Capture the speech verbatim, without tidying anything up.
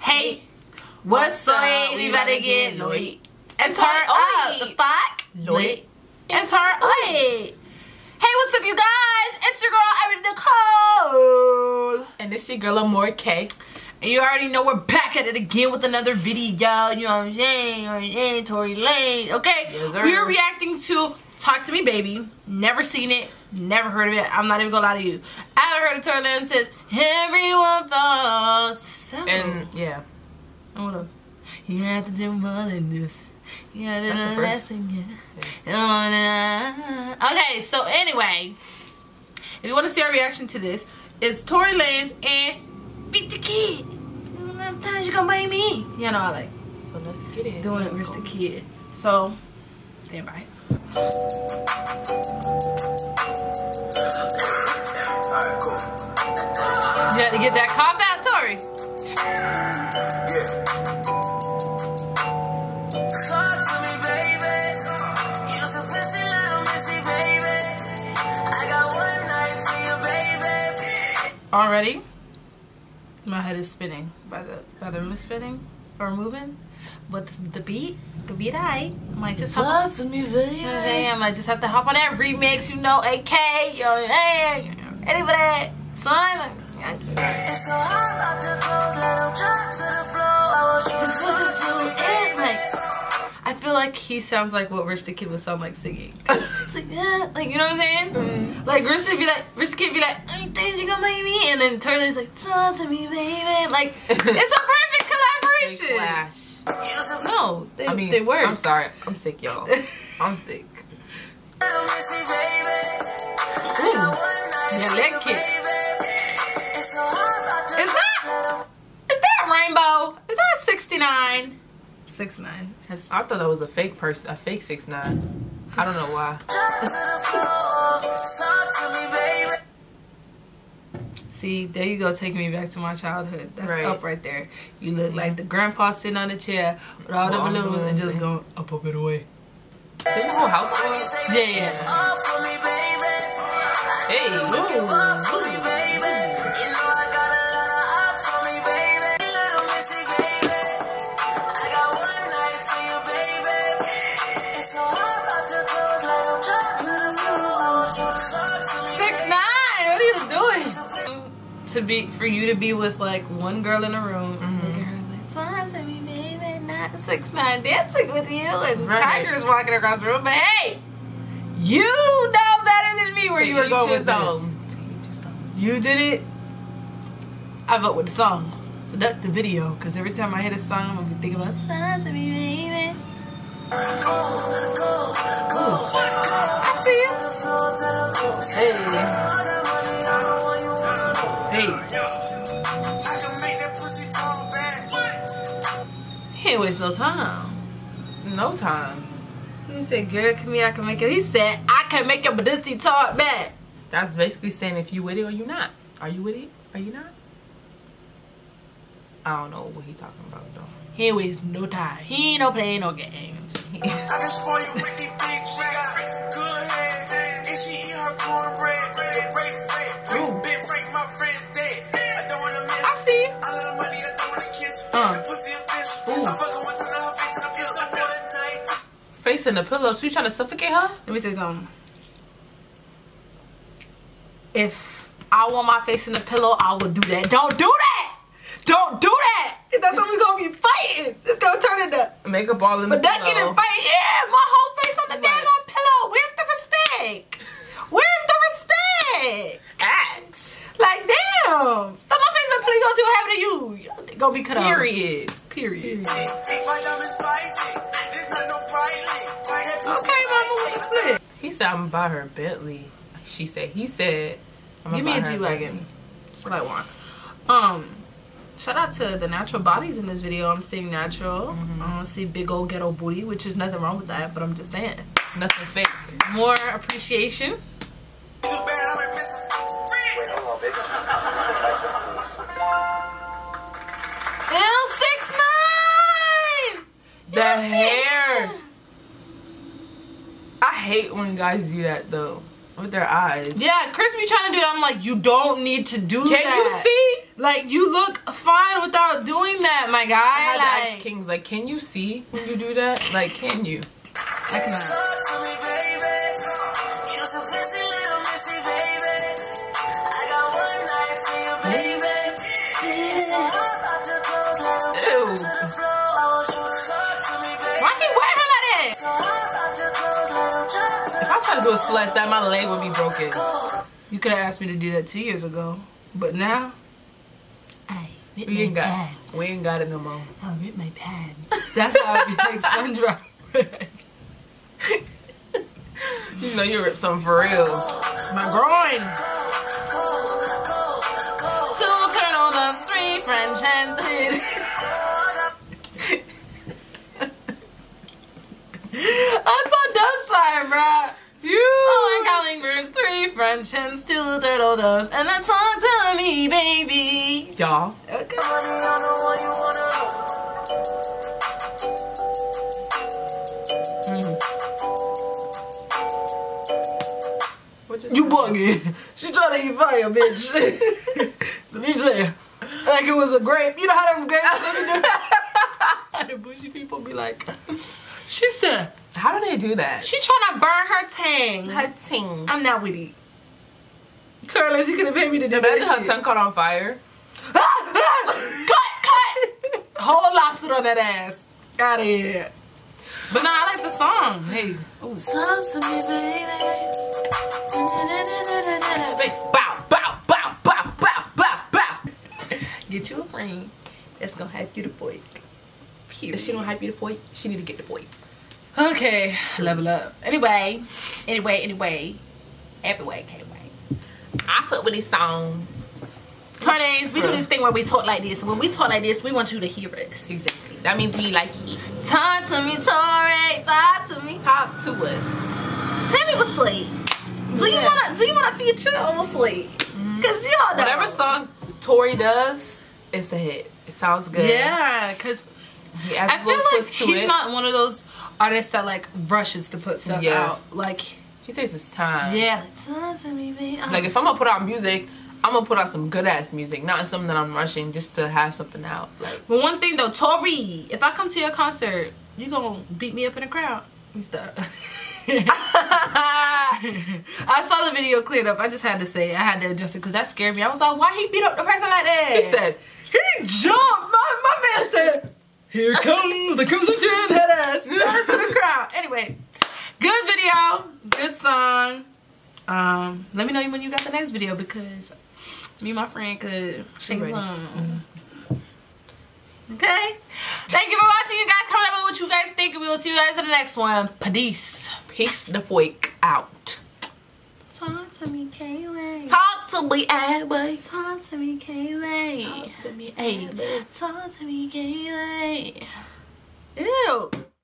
Hey, what's up? We about to get lit and turn up the fuck lit and turn up. Hey, what's up, you guys? It's your girl, Erin Nicole, and it's your girl, Amore K. And you already know we're back at it again with another video. You know what I'm saying? You know what I'm saying? Tory Lanez. Okay, yes, we are reacting to Talk to Me Baby. Never seen it, never heard of it. I'm not even gonna lie to you. I haven't heard of Tory Lanez since Everyone Falls. So, and yeah. And what else? You have to do more than this. You have to do the lesson, yeah. Okay, so anyway, if you want to see our reaction to this, it's Tory Lanez and Beat the Kid. Sometimes you gonna blame me. You know, like. So let's get it. Doing it with the kid. So, stand by. Alright, cool. You had to get that cough out, Tory. Yeah. Talk to me, baby. You're so pretty, little missy, baby. I got one night for you, baby. Already, my head is spinning by the by the room spinning or moving, but the, the beat, the beat, I might just hop on. Talk to me, baby. Okay, I might just have to hop on that remix, you know, A K, yo, hey, ready for that, son? It's so hot out the clothes, let them drop to the floor. I want you to talk to me, baby. I feel like he sounds like what Rich the Kid would sound like singing. It's like, yeah, like, you know what I'm saying? Mm. Like, Rich the be like, Rich the Kid be like, I'm thinking you gonna make me, and then Tory Lanez like, talk to me, baby. Like, it's a perfect collaboration. They clash. No, they, I mean, they work. I'm sorry, I'm sick, y'all. I'm sick. Little missy, baby. Ooh, yeah, leg kick. It's so hot out the Is that, is that Rainbow? Is that sixty-nine? sixty-nine. I thought that was a fake person, a fake six nine. I don't know why. drop to the floor. Talk to me, baby. See, there you go, taking me back to my childhood. That's Right. up right there. You look like the grandpa sitting on the chair with all the Well, balloons and just I'm going up, up, and away. Didn't the whole house go up? Take Yeah, this yeah. shit off for me, baby. Hey, Give up for me, baby. You know I got a lot of up for me, baby. Little missy, baby. I got one night for you, baby. It's so hot out the clothes, let them drop to the floor. I want you to talk to me, Six nine, what are you doing? To be for you to be with like one girl in a room, mm-hmm. Look at her like, talk to me, baby, not six nine dancing with you, and Right. Tiger's walking across the room. But hey, you know better than me where To you were each going with his this. own. You did it. I vote with the song, not the video, because every time I hear the song, I'm gonna be thinking about talk to me, baby. go, go, go. I see you. To the floor, to the coast. Hey, All the money, I know what you wanna do. hey. I can make that pussy talk back. He ain't waste no time. No time. He said, girl, come here, I can make it. He said, I can make your modesty talk back. That's basically saying if you with it or you not. Are you with it? Are you not? I don't know what he talking about though. He ain't waste no time. He ain't no playing no games. I can spoil you with these big got good head. And she eat her cornbread. The break bread. Big break, my friend's dead. I don't wanna miss. I see you. I love the money, I don't wanna kiss. Uh. The pussy a fish. Ooh. I fuck her one time, her face in the pills. One night. Face in the pillow. So you trying to suffocate her? Let me say something. If I want my face in the pillow, I will do that. Don't do that! Don't do that! That's what we gonna be fighting. It's gonna turn into Makeup all in the but ducking pillow. and fighting. Yeah, my whole face on the Right. daggone pillow. Where's the respect? Where's the respect? Axe. Like, damn. Throw my face in the pillow, you gonna see what happened to you. You're gonna be cut off. Period. Period. My diamonds fighting. There's not no brightly. That pussy Okay, mama, with the split. He said I'm about her Bentley. She said. He said. I'm Give me a about her G-Wagon. That's what I want. Um, shout out to the natural bodies in this video. I'm seeing natural. Mm-hmm. I want to see big old ghetto booty, which is nothing wrong with that, but I'm just saying. Nothing fake. More appreciation. too bad, I'm missing. Wait, hold on, baby. Nice and please. L six nine. The hair. I hate when guys do that though. With their eyes. Yeah, Chris be trying to do that. I'm like, you don't need to do Can that. you see? Like, you look fine without doing that, my my guy. I had to Like, ask Kings, like, can you see when you do that? Like, can you? I cannot. Talk to me, baby. You're so messy, little messy, baby. I got one night for you, baby. It's so hot out the clothes, let 'em drop to the floor. I want you to talk to me, baby. Why you wear her like that? So hot out the clothes, let 'em drop to If I try to do a split like that, my leg would be broken. You could have asked me to do that two years ago, but now, I rip We ain't my got, pants. we ain't got it no more. I rip my pants. That's how I be like SpongeBob. You know you rip something for real. My groin. Two turtle doves, three French hens. I saw dust fire, bruh. You. Oh, and calling birds, three French hens, two turtle doves, and a talk to me, baby. Y'all. Okay. Money, I know what you wanna know. What just You bugging. She trying to eat fire, bitch. Let me say, like it was a grape. You know how them grapes they do? How the bougie people be like, she said, How do they do that? she trying to burn her tang. Her tongue. I'm not with it. Turles, you could have paid me to do Imagine that her shit. tongue caught on fire. Ah, ah, cut, cut. Whole lawsuit on that ass. Out of here. But no, I like the song. Hey. Ooh. Talk to me, baby. Bow, bow, bow, bow, bow, bow, bow. Get you a friend that's gonna hype you the boy. If she don't hype you the boy, she need to get the boy. Okay, level up. Anyway, anyway, anyway. Everyway, anyway. I fuck with this song. Turnays, we do this thing where we talk like this. When we talk like this, we want you to hear us. Exactly. That means we like it. Talk to me, Tori. Talk to me. Talk to us. Tell me what's sleep. Do you Yeah. wanna do you wanna feature on sleep? Cause y'all know. Whatever song Tori does, it's a hit. It sounds good. Yeah, cause He adds I a feel little like twist to he's it. not one of those artists that like rushes to put stuff Yeah. out. Like, He takes his time. yeah, like, talk to me, baby. Like if I'm gonna put out music, I'm gonna put out some good ass music, not something that I'm rushing just to have something out. Like But one thing though, Tori, if I come to your concert, you gonna beat me up in the crowd. Let me stop. I saw the video cleared up. I just had to say it. I had to adjust it because that scared me. I was like, why he beat up the person like that? he said, he jumped. My, my man said, here comes the crimson chin head ass. Turn to the crowd. Anyway, good video, good song. Um, let me know when you got the next video because me and my friend could sing a ready. song. Okay. Thank you for watching, you guys. Comment down below what you guys think, and we will see you guys in the next one. Peace. peace the fuck out. Talk to me, Kaylee. Talk to me, Abby. Talk to me, Kaylee. Talk to me, Hey, Abby. talk to me, Kaylee. Ew.